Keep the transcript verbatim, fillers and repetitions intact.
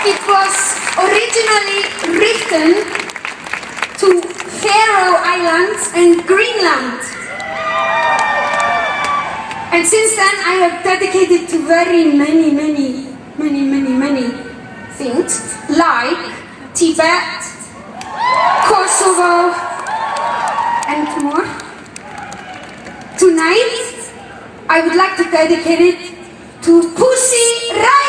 It was originally written to Faroe Islands and Greenland. And since then I have dedicated to very many, many, many, many, many things, like Tibet, Kosovo, and more. Tonight, I would like to dedicate it to Pussy Riot!